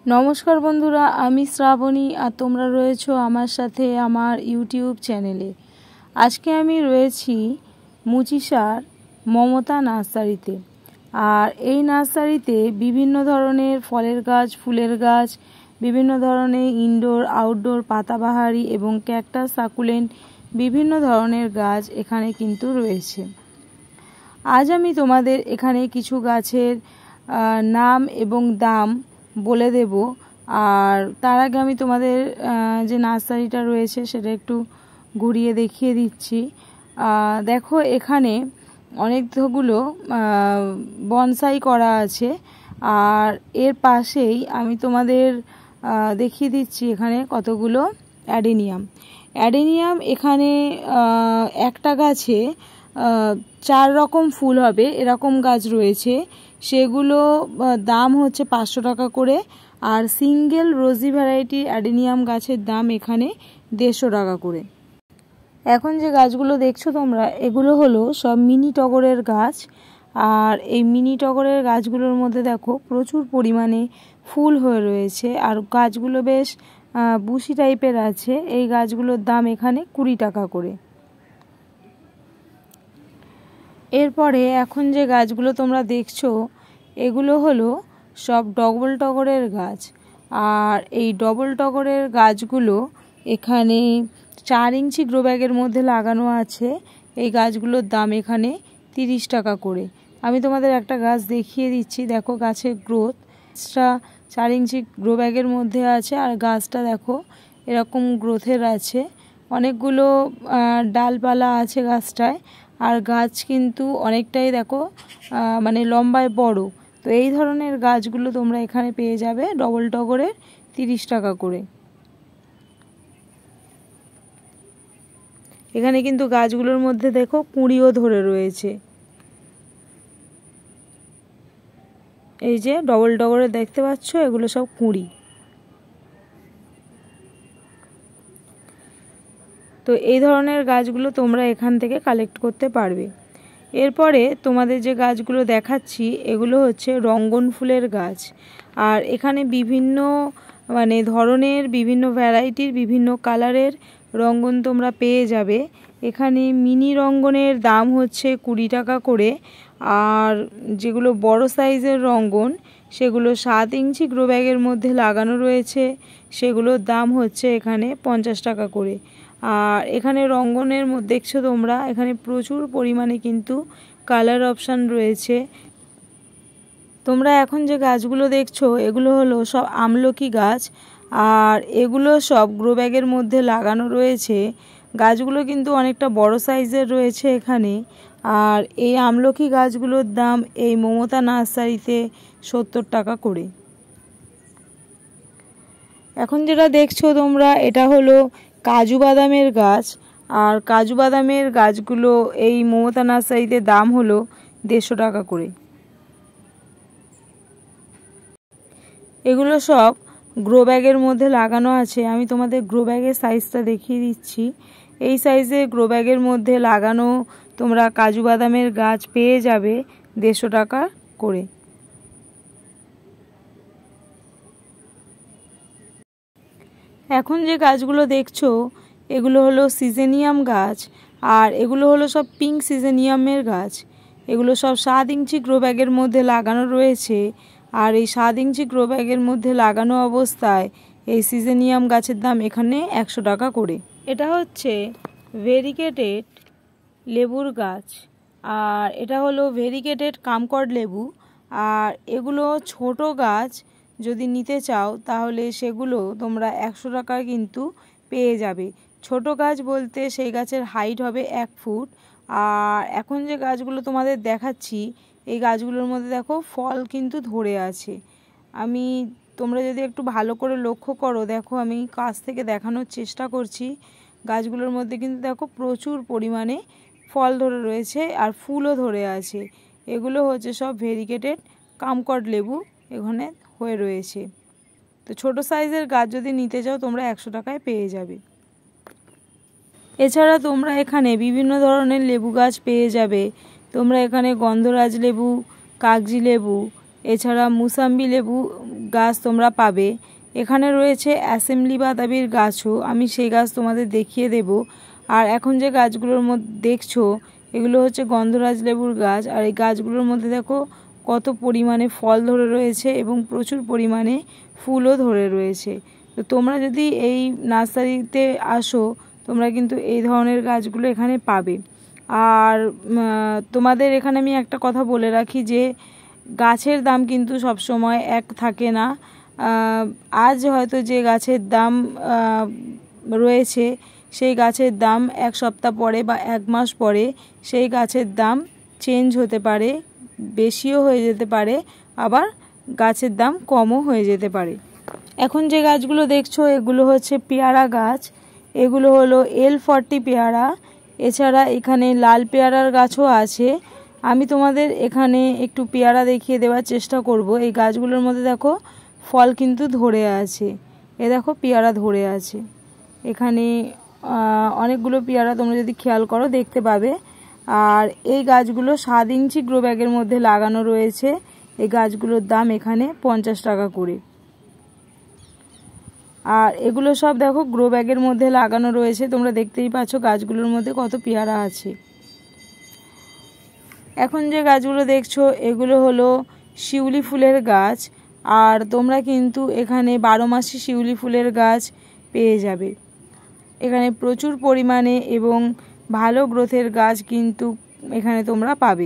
नमस्कार बंधुरा आमी श्रावणी और तोमरा रयेछो आमार साथे आमार यूट्यूब चैनेले। आज के आमी रयेछि मुचिसार ममता नार्सारिते। और এই नार्सारिते विभिन्न धरनेर फलेर गाछ, फुलेर गाछ, विभिन्न धरनेर इनडोर आउटडोर पाताबाहारी एवं क्যাকটাস साकुलेंट विभिन्न धरनेर गाछ एखाने किन्तु रयेछे। आज आमी तोमादेर एखाने किछु गाछेर नाम एवं दाम बोले देव और तार आगे आमी तोमादेर जे नार्सारिटा रयेछे सेटा एकटू घुरिए देखिए दिচ্ছি। देखो एखाने अनेकगुलो বনসাই करा आछे और एर पाशेई आमी तोमादेर देखिए दिচ্ছি एखाने कतगुलो অ্যাডেনিয়াম एखाने एकटा गाছে चार रकम फुल होबे एरकम गाछ रयेछे, सेगुलो दाम होच्छे 500 टाका करे और सिंगल रोजी भ্যারাইটি অ্যাডেনিয়াম गाछेर दाम एखाने 150 टाका करे। এখন যে গাছগুলো দেখছো তোমরা এগুলো হলো সব মিনি টগরের গাছ। আর এই মিনি টগরের গাছগুলোর মধ্যে দেখো প্রচুর পরিমাণে ফুল হয়ে রয়েছে আর গাছগুলো বেশ বুশি টাইপের আছে। এই গাছগুলোর দাম এখানে 20 টাকা করে। এরপরে এখন যে গাছগুলো তোমরা দেখছো এগুলো হলো সব ডবল টগরের গাছ। আর এই ডবল টগরের গাছগুলো এখানে 4 ইঞ্চি গ্রো ব্যাগের মধ্যে লাগানো আছে। এই গাছগুলোর দাম এখানে 30 টাকা করে। আমি তোমাদের একটা গাছ দেখিয়ে দিচ্ছি, দেখো গাছের গ্রোথটা 4 ইঞ্চি গ্রো ব্যাগের মধ্যে আছে আর গাছটা দেখো এরকম গ্রোথের আছে, অনেকগুলো ডালপালা আছে গাছটায় আর গাছ কিন্তু অনেকটাই দেখো মানে লম্বায় বড়। তো এই ধরনের গাছগুলো তোমরা এখানে পেয়ে যাবে ডবল টগরের 30 টাকা করে। এখানে কিন্তু গাছগুলোর মধ্যে দেখো কুঁড়িও ধরে রয়েছে। এই যে ডবল টগরের দেখতে পাচ্ছ এগুলো সব কুঁড়ি। তো এই ধরনের গাছগুলো তোমরা এখান থেকে কালেক্ট করতে পারবে। এরপরে তোমাদের যে গাছগুলো দেখাচ্ছি এগুলো হচ্ছে রঙ্গন ফুলের গাছ। আর এখানে বিভিন্ন মানে ধরনের বিভিন্ন ভ্যারাইটির বিভিন্ন কালারের রঙ্গন তোমরা পেয়ে যাবে। এখানে মিনি রঙ্গনের দাম হচ্ছে 20 টাকা করে আর যেগুলো বড় সাইজের রঙ্গন সেগুলো 7 ইঞ্চি গ্রো ব্যাগের মধ্যে লাগানো রয়েছে, সেগুলোর দাম হচ্ছে এখানে 50 টাকা করে। আর এখানে রঙ্গনের মধ্যে দেখছো তোমরা এখানে প্রচুর পরিমাণে কিন্তু কালার অপশান রয়েছে। তোমরা এখন যে গাছগুলো দেখছো এগুলো হলো সব আমলকি গাছ আর এগুলো সব গ্রো ব্যাগের মধ্যে লাগানো রয়েছে। গাছগুলো কিন্তু অনেকটা বড় সাইজের রয়েছে এখানে। আর এই আমলকি গাছগুলোর দাম এই মমতা নার্সারিতে 70 টাকা করে। এখন যেটা দেখছো তোমরা এটা হলো কাজু বাদামের গাছ আর কাজু বাদামের গাছগুলো এই মমতা নার্সারিতে দাম হলো 150 টাকা করে। এগুলো সব গ্রো ব্যাগের মধ্যে লাগানো আছে। আমি তোমাদের গ্রো ব্যাগের সাইজটা দেখিয়ে দিচ্ছি। এই সাইজে গ্রো ব্যাগের মধ্যে লাগানো তোমরা কাজু বাদামের গাছ পেয়ে যাবে 150 টাকা করে। এখন যে গাছগুলো দেখছো এগুলো হলো সিজেনিয়াম গাছ আর এগুলো হলো সব পিঙ্ক সিজেনিয়ামের গাছ। এগুলো সব 7 ইঞ্চি গ্রো ব্যাগের মধ্যে লাগানো রয়েছে আর এই 7 ইঞ্চি গ্রো ব্যাগের মধ্যে লাগানো অবস্থায় এই সিজেনিয়াম গাছের দাম এখানে 100 টাকা করে। এটা হচ্ছে ভেরিগেটেড লেবুর গাছ আর এটা হলো ভেরিগেটেড কামকড লেবু। আর এগুলো ছোট গাছ যদি নিতে চাও তাহলে সেগুলো তোমরা 100 টাকায় কিন্তু পেয়ে যাবে। ছোট গাছ বলতে সেই গাছের হাইট হবে 1 ফুট। আর এখন যে গাছগুলো তোমাদের দেখাচ্ছি এই গাছগুলোর মধ্যে দেখো ফল কিন্তু ধরে আছে। আমি তোমরা যদি একটু ভালো করে লক্ষ্য করো দেখো আমি কাছ থেকে দেখানোর চেষ্টা করছি। গাছগুলোর মধ্যে কিন্তু দেখো প্রচুর পরিমাণে ফল ধরে রয়েছে আর ফুলও ধরে আছে। এগুলো হচ্ছে সব ভেরিগেটেড কামকড লেবু এখানে হয়ে রয়েছে। তো ছোট সাইজের গাছ যদি নিতে চাও তোমরা 100 টাকায় পেয়ে যাবে। এছাড়া তোমরা এখানে বিভিন্ন ধরনের লেবু গাছ পেয়ে যাবে। তোমরা এখানে গন্ধরাজ লেবু, কাগজি লেবু, এছাড়া মুসাম্বি লেবু গাছ তোমরা পাবে। এখানে রয়েছে অ্যাসেম্বলি বাতাবির গাছও, আমি সেই গাছ তোমাদের দেখিয়ে দেব। আর এখন যে গাছগুলোর মধ্যে দেখছো এগুলো হচ্ছে গন্ধরাজ লেবুর গাছ। আর এই গাছগুলোর মধ্যে দেখো কত পরিমাণে ফল ধরে রয়েছে এবং প্রচুর পরিমাণে ফুলও ধরে রয়েছে। তো তোমরা যদি এই নার্সারিতে আসো তোমরা কিন্তু এই ধরনের গাছগুলো এখানে পাবে। আর তোমাদের এখানে আমি একটা কথা বলে রাখি যে গাছের দাম কিন্তু সব সময় এক থাকে না। আজ হয়তো যে গাছের দাম রয়েছে সেই গাছের দাম এক সপ্তাহ পরে বা এক মাস পরে সেই গাছের দাম চেঞ্জ হতে পারে, বেশিও হয়ে যেতে পারে, আবার গাছের দাম কমও হয়ে যেতে পারে। এখন যে গাছগুলো দেখছো এগুলো হচ্ছে পেয়ারা গাছ, এগুলো হলো L40 পেয়ারা। এছাড়া এখানে লাল পেয়ারার গাছও আছে। আমি তোমাদের এখানে একটু পেয়ারা দেখিয়ে দেওয়ার চেষ্টা করব। এই গাছগুলোর মধ্যে দেখো ফল কিন্তু ধরে আছে, এ দেখো পেয়ারা ধরে আছে। এখানে অনেকগুলো পেয়ারা তোমরা যদি খেয়াল করো দেখতে পাবে। আর এই গাছগুলো 7 ইঞ্চি গ্রো ব্যাগের মধ্যে লাগানো রয়েছে। এই গাছগুলোর দাম এখানে 50 টাকা করে। আর এগুলো সব দেখো গ্রো ব্যাগের মধ্যে লাগানো রয়েছে, তোমরা দেখতেই পাচ্ছ গাছগুলোর মধ্যে কত পেয়ারা আছে। এখন যে গাছগুলো দেখছো এগুলো হলো শিউলি ফুলের গাছ। আর তোমরা কিন্তু এখানে 12 মাসি শিউলি ফুলের গাছ পেয়ে যাবে। এখানে প্রচুর পরিমাণে এবং ভালো গ্রোথের গাছ কিন্তু এখানে তোমরা পাবে।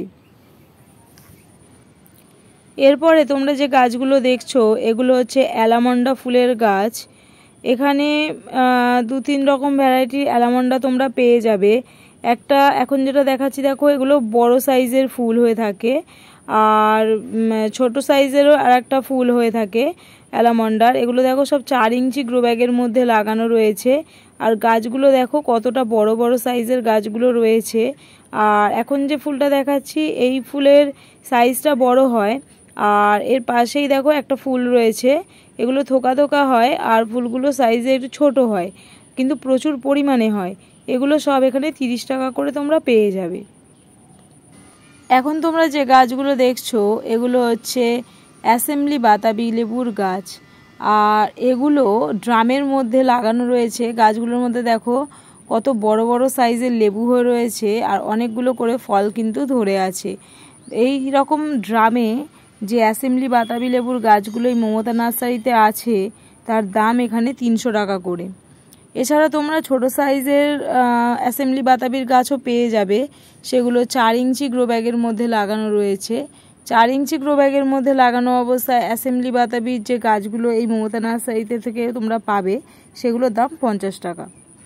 এরপরে তোমরা যে গাছগুলো দেখছো এগুলো হচ্ছে অ্যালামন্ডা ফুলের গাছ। এখানে 2-3 রকম ভ্যারাইটির অ্যালামন্ডা তোমরা পেয়ে যাবে। একটা এখন যেটা দেখাচ্ছি দেখো এগুলো বড় সাইজের ফুল হয়ে থাকে, আর ছোট সাইজেরও আর একটা ফুল হয়ে থাকে অ্যালামন্ডার। এগুলো দেখো সব 4 ইঞ্চি গ্রো ব্যাগের মধ্যে লাগানো রয়েছে। আর গাছগুলো দেখো কতটা বড় বড় সাইজের গাছগুলো রয়েছে। আর এখন যে ফুলটা দেখাচ্ছি এই ফুলের সাইজটা বড় হয়। আর এর পাশেই দেখো একটা ফুল রয়েছে, এগুলো থোকা থোকা হয় আর ফুলগুলো সাইজে একটু ছোট হয় কিন্তু প্রচুর পরিমাণে হয়। এগুলো সব এখানে 30 টাকা করে তোমরা পেয়ে যাবে। এখন তোমরা যে গাছগুলো দেখছো এগুলো হচ্ছে অ্যাসেম্বলি বাতাবি লেবুর গাছ। আর এগুলো ড্রামের মধ্যে লাগানো রয়েছে। গাছগুলোর মধ্যে দেখো কত বড় বড় সাইজের লেবু হয়ে রয়েছে আর অনেকগুলো করে ফল কিন্তু ধরে আছে। এই রকম ড্রামে যে অ্যাসেম্বলি বাতাবি লেবুর গাছগুলো এই মমতা নার্সারিতে আছে তার দাম এখানে 300 টাকা করে। এছাড়া তোমরা ছোট সাইজের অ্যাসেম্বলি বাতাবির গাছও পেয়ে যাবে, সেগুলো 4 ইঞ্চি গ্রো ব্যাগের মধ্যে লাগানো রয়েছে। 4 ইঞ্চি গ্রো ব্যাগের মধ্যে লাগানো অবস্থায় অ্যাসেম্বলি বাতাবির যে গাছগুলো এই মমতা নার্সারিতে থেকে তোমরা পাবে সেগুলোর দাম 50 টাকা।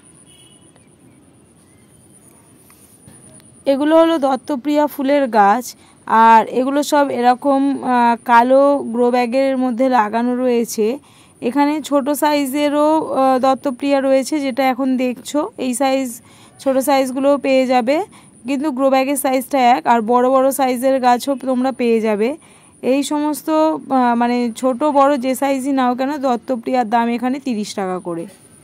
এগুলো হলো দত্তপ্রিয়া ফুলের গাছ। আর এগুলো সব এরকম কালো গ্রো ব্যাগের মধ্যে লাগানো রয়েছে। এখানে ছোট সাইজেরও দত্তপ্রিয়া রয়েছে, যেটা এখন দেখছো এই সাইজ ছোট সাইজগুলোও পেয়ে যাবে, কিন্তু গ্রো ব্যাগের সাইজটা এক। আর বড় বড় সাইজের গাছও তোমরা পেয়ে যাবে। এই সমস্ত মানে ছোট বড় যে সাইজই নাও কেন দত্তপ্রিয়ার দাম এখানে 30 টাকা করে।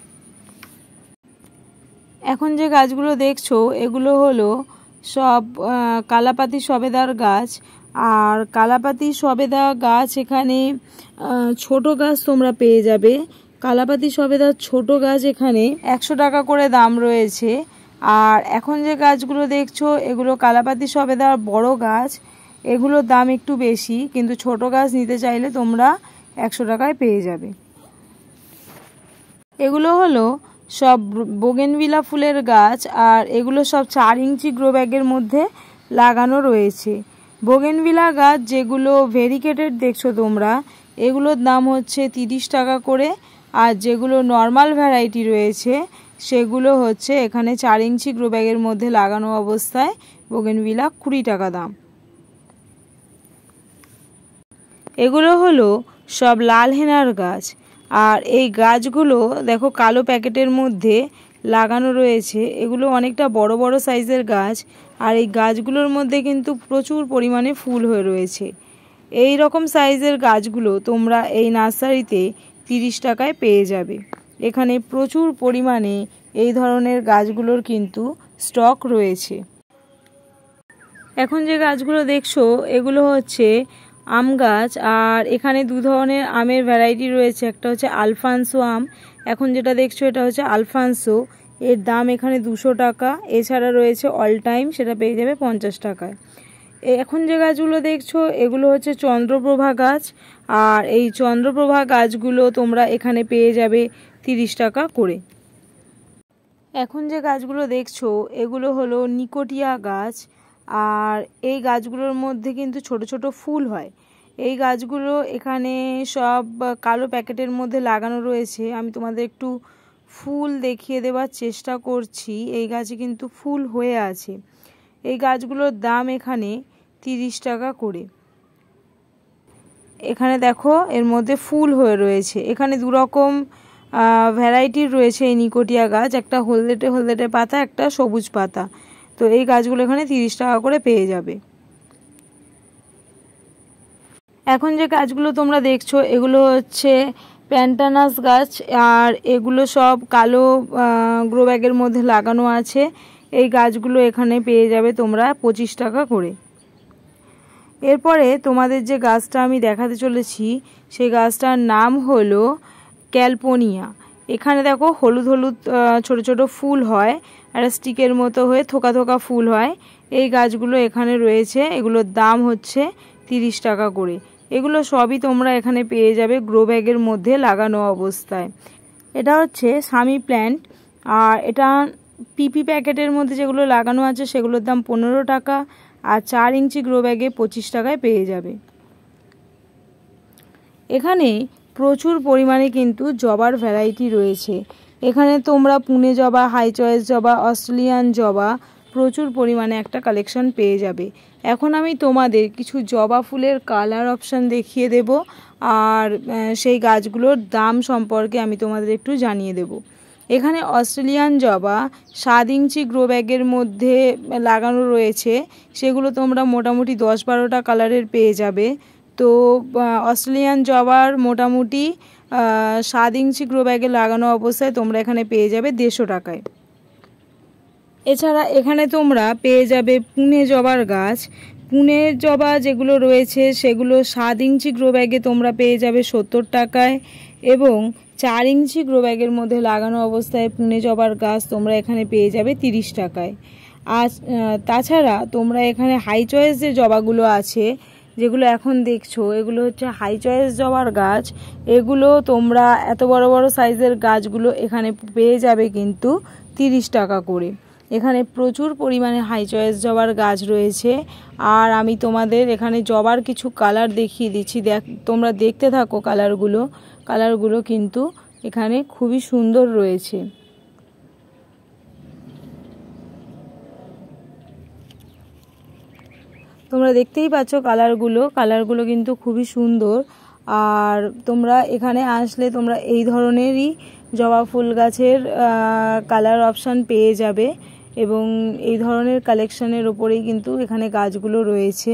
এখন যে গাছগুলো দেখছো এগুলো হলো সব কালাপাতি সবেদার গাছ। আর কালাপাতি সবেদা গাছ এখানে ছোট গাছ তোমরা পেয়ে যাবে। কালাপাতি সবেদার ছোট গাছ এখানে 100 টাকা করে দাম রয়েছে। আর এখন যে গাছগুলো দেখছো এগুলো কালাপাতি সবেদার বড় গাছ, এগুলোর দাম একটু বেশি, কিন্তু ছোট গাছ নিতে চাইলে তোমরা 100 টাকায় পেয়ে যাবে। এগুলো হলো সব বোগেনভিলা ফুলের গাছ। আর এগুলো সব 4 ইঞ্চি গ্রো ব্যাগের মধ্যে লাগানো রয়েছে। বোগেনভিলা গাছ যেগুলো ভেরিকেটেড দেখছো তোমরা এগুলোর দাম হচ্ছে 30 টাকা করে। আর যেগুলো নর্মাল ভ্যারাইটি রয়েছে সেগুলো হচ্ছে এখানে 4 ইঞ্চি গ্রো ব্যাগের মধ্যে লাগানো অবস্থায় বোগেনভিলা 20 টাকা দাম। এগুলো হলো সব লাল হেনার গাছ। আর এই গাছগুলো দেখো কালো প্যাকেটের মধ্যে লাগানো রয়েছে। এগুলো অনেকটা বড় বড় সাইজের গাছ। আর এই গাছগুলোর মধ্যে কিন্তু প্রচুর পরিমাণে ফুল হয়ে রয়েছে। এই রকম সাইজের গাছগুলো তোমরা এই নার্সারিতে 30 টাকায় পেয়ে যাবে। এখানে প্রচুর পরিমাণে এই ধরনের গাছগুলোর কিন্তু স্টক রয়েছে। এখন যে গাছগুলো দেখছো এগুলো হচ্ছে আম গাছ। আর এখানে দু ধরনের আমের ভ্যারাইটি রয়েছে, একটা হচ্ছে আলফানসো আম, এখন যেটা দেখছো এটা হচ্ছে আলফানসো, এর দাম এখানে 200 টাকা। এছাড়া রয়েছে অল টাইম, সেটা পেয়ে যাবে 50 টাকায়। এখন যে গাছগুলো দেখছো এগুলো হচ্ছে চন্দ্রপ্রভা গাছ, আর এই চন্দ্রপ্রভা গাছগুলো তোমরা এখানে পেয়ে যাবে 30 টাকা করে। এখন যে গাছগুলো দেখছো এগুলো হলো নিকোটিয়া গাছ, আর এই গাছগুলোর মধ্যে কিন্তু ছোট ছোট ফুল হয়। এই গাছগুলো এখানে সব কালো প্যাকেটের মধ্যে লাগানো রয়েছে। আমি তোমাদের একটু ফুল দেখিয়ে দেওয়ার চেষ্টা করছি। এই গাছে কিন্তু ফুল হয়ে আছে। এই গাছগুলোর দাম এখানে 30 টাকা করে। এখানে দেখো এর মধ্যে ফুল হয়ে রয়েছে। এখানে দু রকম ভ্যারাইটির রয়েছে এই নিকোটিয়া গাছ, একটা হলদেটে হলদেটে পাতা, একটা সবুজ পাতা। তো এই গাছগুলো এখানে 30 টাকা করে পেয়ে যাবে। এখন যে গাছগুলো তোমরা দেখছো এগুলো হচ্ছে প্যান্টানাস গাছ, আর এগুলো সব কালো গ্রো ব্যাগের মধ্যে লাগানো আছে। এই গাছগুলো এখানে পেয়ে যাবে তোমরা 25 টাকা করে। এরপরে তোমাদের যে গাছটা আমি দেখাতে চলেছি সেই গাছটার নাম হলো ক্যালপোনিয়া। এখানে দেখো হলুদ হলুদ ছোট ছোট ফুল হয়, একটা স্টিকের মতো হয়ে থোকা থোকা ফুল হয়। এই গাছগুলো এখানে রয়েছে, এগুলোর দাম হচ্ছে 30 টাকা করে। এগুলো সবই তোমরা এখানে পেয়ে যাবে গ্রো ব্যাগের মধ্যে লাগানো অবস্থায়। এটা হচ্ছে সামি প্ল্যান্ট, আর এটা পিপি প্যাকেটের মধ্যে যেগুলো লাগানো আছে সেগুলোর দাম 15 টাকা, আর 4 ইঞ্চি গ্রো ব্যাগে 25 টাকায় পেয়ে যাবে। এখানে প্রচুর পরিমাণে কিন্তু জবার ভ্যারাইটি রয়েছে। এখানে তোমরা পুনে জবা, হাই চয়েস জবা, অস্ট্রেলিয়ান জবা প্রচুর পরিমাণে একটা কালেকশন পেয়ে যাবে। এখন আমি তোমাদের কিছু জবা ফুলের কালার অপশান দেখিয়ে দেব, আর সেই গাছগুলোর দাম সম্পর্কে আমি তোমাদের একটু জানিয়ে দেব। এখানে অস্ট্রেলিয়ান জবা 7 ইঞ্চি গ্রো ব্যাগের মধ্যে লাগানো রয়েছে, সেগুলো তোমরা মোটামুটি 10-12টা কালারের পেয়ে যাবে। তো অস্ট্রেলিয়ান জবার মোটামুটি 7 ইঞ্চি গ্রো ব্যাগে লাগানো অবস্থায় তোমরা এখানে পেয়ে যাবে 150 টাকায়। এছাড়া এখানে তোমরা পেয়ে যাবে পুনে জবার গাছ। পুনে জবা যেগুলো রয়েছে সেগুলো 7 ইঞ্চি গ্রো ব্যাগে তোমরা পেয়ে যাবে 70 টাকায়, এবং 4 ইঞ্চি গ্রো ব্যাগের মধ্যে লাগানো অবস্থায় পুনে জবার গাছ তোমরা এখানে পেয়ে যাবে 30 টাকায়। আর তাছাড়া তোমরা এখানে হাই চয়েস যে জবাগুলো আছে যেগুলো এখন দেখছো এগুলো হচ্ছে হাই চয়েস জবার গাছ। এগুলো তোমরা এত বড় বড় সাইজের গাছগুলো এখানে পেয়ে যাবে কিন্তু 30 টাকা করে। এখানে প্রচুর পরিমাণে হাই চয়েস জবার গাছ রয়েছে, আর আমি তোমাদের এখানে জবার কিছু কালার দেখিয়ে দিচ্ছি। তোমরা দেখতে থাকো কালারগুলো কিন্তু এখানে খুবই সুন্দর রয়েছে। তোমরা দেখতেই পাচ্ছ কালারগুলো কিন্তু খুবই সুন্দর। আর তোমরা এখানে আসলে তোমরা এই ধরনেরই জবা ফুল গাছের কালার অপশান পেয়ে যাবে, এবং এই ধরনের কালেকশনের ওপরেই কিন্তু এখানে গাছগুলো রয়েছে।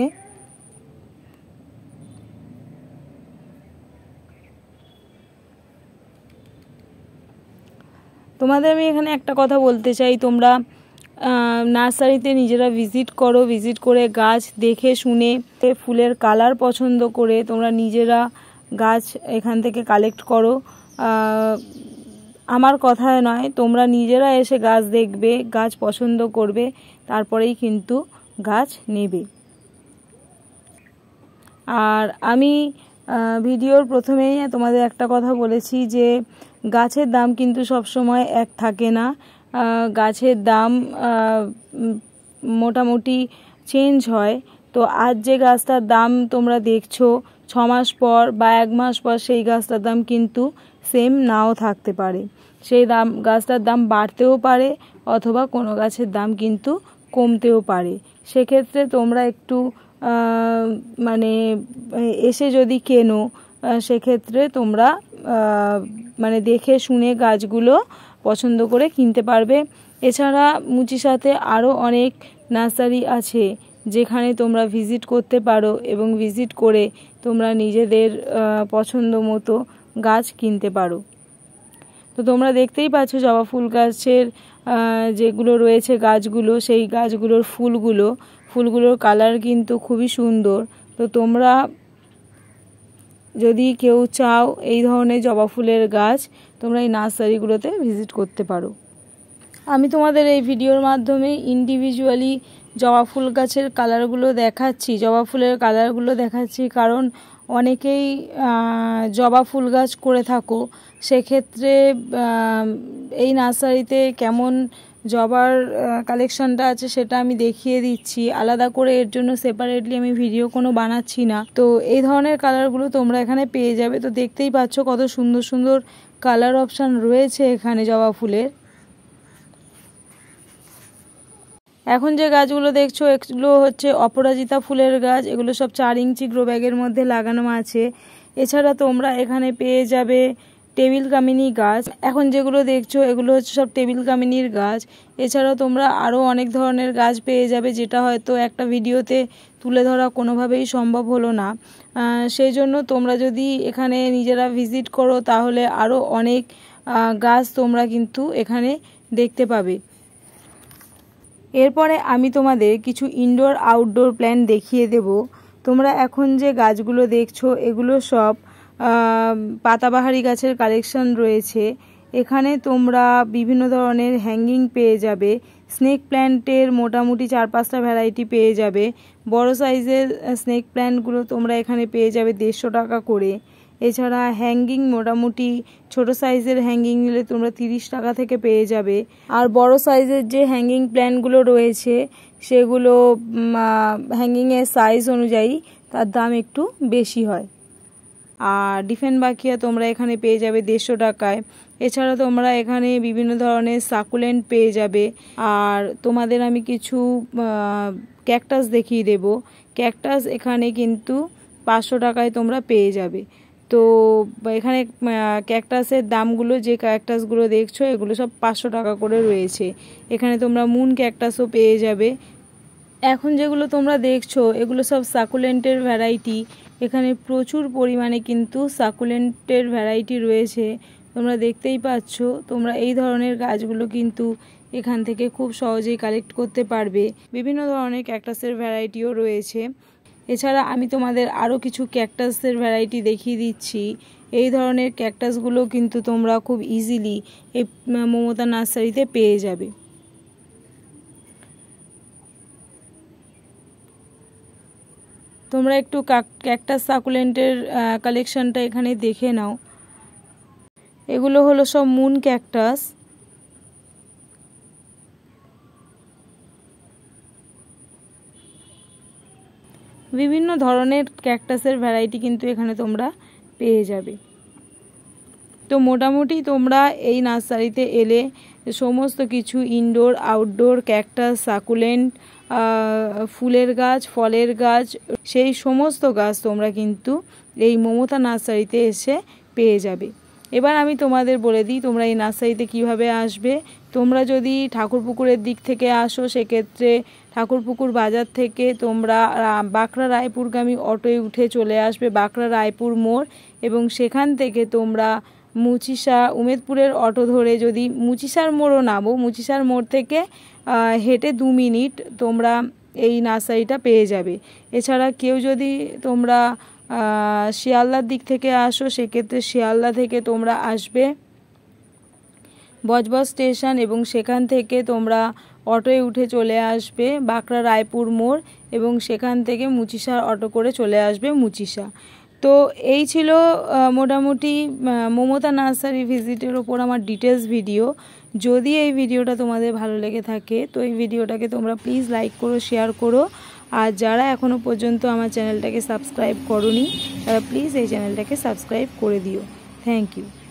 তোমাদের আমি এখানে একটা কথা বলতে চাই, তোমরা নার্সারিতে নিজেরা ভিজিট করো, ভিজিট করে গাছ দেখে শুনে ফুলের কালার পছন্দ করে তোমরা নিজেরা গাছ এখান থেকে কালেক্ট করো। আমার কথায় নয়, তোমরা নিজেরা এসে গাছ দেখবে, গাছ পছন্দ করবে, তারপরেই কিন্তু গাছ নেবে। আর আমি ভিডিওর প্রথমেই তোমাদের একটা কথা বলেছি যে গাছের দাম কিন্তু সব সময় এক থাকে না, গাছের দাম মোটামুটি চেঞ্জ হয়। তো আজ যে গাছটার দাম তোমরা দেখছো 6 মাস পর বা 1 মাস পর সেই গাছটার দাম কিন্তু সেম নাও থাকতে পারে। সেই গাছটার দাম বাড়তেও পারে, অথবা কোনো গাছের দাম কিন্তু কমতেও পারে। সেক্ষেত্রে তোমরা একটু মানে এসে যদি কেনো সেক্ষেত্রে তোমরা মানে দেখে শুনে গাছগুলো পছন্দ করে কিনতে পারবে। এছাড়া মুচিসাতে আরও অনেক নার্সারি আছে যেখানে তোমরা ভিজিট করতে পারো, এবং ভিজিট করে তোমরা নিজেদের পছন্দ মতো গাছ কিনতে পারো। তো তোমরা দেখতেই পাচ্ছ জবা ফুল গাছের যেগুলো রয়েছে গাছগুলো, সেই গাছগুলোর ফুলগুলোর কালার কিন্তু খুবই সুন্দর। তো তোমরা যদি কেউ চাও এই ধরনের জবা ফুলের গাছ, তোমরা এই নার্সারিগুলোতে ভিজিট করতে পারো। আমি তোমাদের এই ভিডিওর মাধ্যমে ইন্ডিভিজুয়ালি জবা ফুল গাছের কালারগুলো দেখাচ্ছি, কারণ অনেকেই জবা ফুল গাছ করে থাকো, সেক্ষেত্রে এই নার্সারিতে কেমন জবার কালেকশনটা আছে সেটা আমি দেখিয়ে দিচ্ছি। আলাদা করে এর জন্য সেপারেটলি আমি ভিডিও কোনো বানাচ্ছি না। তো এই ধরনের কালারগুলো তোমরা এখানে পেয়ে যাবে। তো দেখতেই পাচ্ছ কত সুন্দর সুন্দর কালার অপশান রয়েছে এখানে জবা ফুলের। এখন যে গাছগুলো দেখছো এগুলো হচ্ছে অপরাজিতা ফুলের গাছ। এগুলো সব 4 ইঞ্চি গ্রো ব্যাগের মধ্যে লাগানো আছে। এছাড়া তোমরা এখানে পেয়ে যাবে টেবিল কামিনী গাছ। এখন যেগুলো দেখছো এগুলো হচ্ছে সব টেবিল কামিনীর গাছ। এছাড়াও তোমরা আরও অনেক ধরনের গাছ পেয়ে যাবে, যেটা হয়তো একটা ভিডিওতে তুলে ধরা কোনোভাবেই সম্ভব হলো না। সেই জন্য তোমরা যদি এখানে নিজেরা ভিজিট করো তাহলে আরও অনেক গাছ তোমরা কিন্তু এখানে দেখতে পাবে। এরপরে আমি তোমাদের কিছু ইনডোর আউটডোর প্ল্যান্ট দেখিয়ে দেব। তোমরা এখন যে গাছগুলো দেখছো এগুলো সব পাতাবাহারি গাছের কালেকশন রয়েছে। এখানে তোমরা বিভিন্ন ধরনের হ্যাঙ্গিং পেয়ে যাবে। স্নেক প্ল্যান্টের মোটামুটি 4-5টা ভ্যারাইটি পেয়ে যাবে। বড় সাইজের স্নেক প্ল্যান্টগুলো তোমরা এখানে পেয়ে যাবে 150 টাকা করে। এছাড়া হ্যাঙ্গিং মোটামুটি ছোট সাইজের হ্যাঙ্গিং নিলে তোমরা 30 টাকা থেকে পেয়ে যাবে। আর বড় সাইজের যে হ্যাঙ্গিং প্ল্যান্টগুলো রয়েছে সেগুলো হ্যাঙ্গিংয়ের সাইজ অনুযায়ী তার দাম একটু বেশি হয়। আর ডিফেনবাকিয়া তোমরা এখানে পেয়ে যাবে 150 টাকায়। এছাড়া তোমরা এখানে বিভিন্ন ধরনের সাকুলেন্ট পেয়ে যাবে। আর তোমাদের আমি কিছু ক্যাকটাস দেখিয়ে দেব। ক্যাকটাস এখানে কিন্তু 500 টাকায় তোমরা পেয়ে যাবে। তো এখানে ক্যাকটাসের দামগুলো, যে ক্যাকটাসগুলো দেখছো এগুলো সব 500 টাকা করে রয়েছে। এখানে তোমরা মুন ক্যাকটাসও পেয়ে যাবে। এখন যেগুলো তোমরা দেখছো এগুলো সব সাকুলেন্টের ভ্যারাইটি। এখানে প্রচুর পরিমাণে কিন্তু সাকুলেন্টের ভ্যারাইটি রয়েছে, তোমরা দেখতেই পাচ্ছ। তোমরা এই ধরনের গাছগুলো কিন্তু এখান থেকে খুব সহজেই কালেক্ট করতে পারবে। বিভিন্ন ধরনের ক্যাকটাসের ভ্যারাইটিও রয়েছে। এছাড়া আমি তোমাদের আরও কিছু ক্যাকটাসের ভ্যারাইটি দেখিয়ে দিচ্ছি। এই ধরনের ক্যাকটাসগুলো কিন্তু তোমরা খুব ইজিলি এই মমতা নার্সারিতে পেয়ে যাবে। তোমরা একটু ক্যাকটাস সাকুলেন্টের কালেকশনটা এখানে দেখে নাও। এগুলো হলো সব মুন ক্যাকটাস। বিভিন্ন ধরনের ক্যাকটাসের ভ্যারাইটি কিন্তু এখানে তোমরা পেয়ে যাবে। তো মোটামুটি তোমরা এই নার্সারিতে এলে সমস্ত কিছু ইনডোর আউটডোর ক্যাকটাস সাকুলেন্ট ফুলের গাছ ফলের গাছ সেই সমস্ত গাছ তোমরা কিন্তু এই মমতা নার্সারিতে এসে পেয়ে যাবে। এবার আমি তোমাদের বলে দিই তোমরা এই নার্সারিতে কিভাবে আসবে। তোমরা যদি ঠাকুরপুকুরের দিক থেকে আসো সেক্ষেত্রে ঠাকুরপুকুর বাজার থেকে তোমরা বাঁকড়া রায়পুরগামী অটোয় উঠে চলে আসবে বাঁকড়া রায়পুর মোড়, এবং সেখান থেকে তোমরা মুচিসা উমেদপুরের অটো ধরে যদি মুচিসার মোড়ও নামো, মুচিসার মোড় থেকে হেঁটে 2 মিনিট তোমরা এই নার্সারিটা পেয়ে যাবে। এছাড়া কেউ যদি তোমরা শিয়ালদার দিক থেকে আসো সেক্ষেত্রে শিয়ালদা থেকে তোমরা আসবে বজবজ স্টেশন, এবং সেখান থেকে তোমরা অটোয় উঠে চলে আসবে বাঁকড়া রায়পুর মোড়, এবং সেখান থেকে মুচিসার অটো করে চলে আসবে মুচিসা। তো এই ছিল মোটামুটি মমতা নার্সারি ভিজিটের ওপর আমার ডিটেলস ভিডিও। যদি এই ভিডিওটা তোমাদের ভালো লেগে থাকে তো এই ভিডিওটাকে তোমরা প্লিজ লাইক করো, শেয়ার করো। আর যারা এখনও পর্যন্ত আমার চ্যানেলটাকে সাবস্ক্রাইব করোনি তারা প্লিজ এই চ্যানেলটাকে সাবস্ক্রাইব করে দিও। Thank you.